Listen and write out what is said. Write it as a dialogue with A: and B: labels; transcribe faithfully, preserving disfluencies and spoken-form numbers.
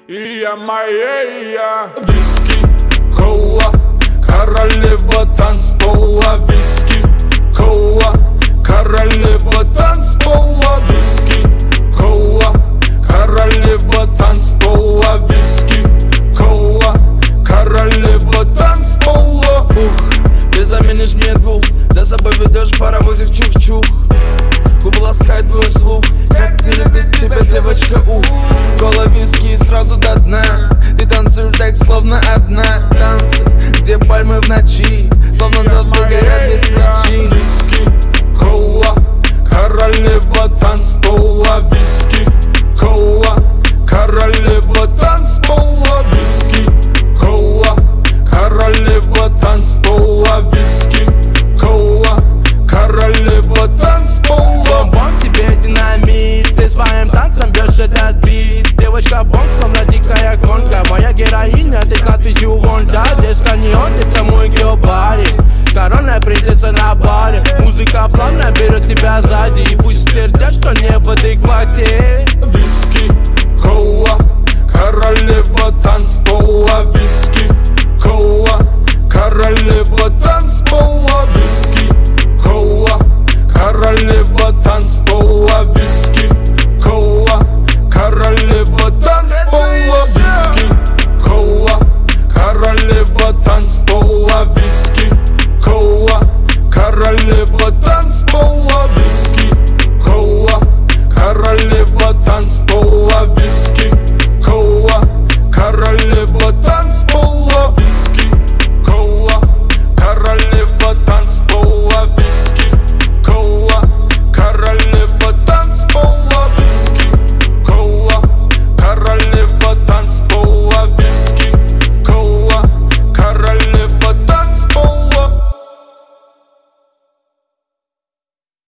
A: И я моя виски, кола, королева танцпола. Виски, кола, королева танцпола. Виски, кола, королева танцпола. Виски, кола, королева танцпола.
B: Ух, ты заменишь мне двух, за собой ведешь паровозик чух-чух. Губы ласкает твой слух, как не любит тебя девочка, ух. Кола, виски и сразу до дна. Ты танцуешь так, словно одна. Танцы, где пальмы в ночи, словно звезды горят без причин.
A: Виски, кола, королева танцпола. Виски, кола, королева танцпола. Виски, кола, королева танцпола. Виски, кола, королева танцпола.
B: Бомб, тебе динамит, ты своим танцем бьешь этот бит. Девочка бомб, словно дикая гонка. Моя героиня, ты с надписью Honda. Детска неон, ты в тому геобаре. Коронная принцесса на баре. Музыка плавно берет тебя сзади. И пусть твердят, что не в адеквате.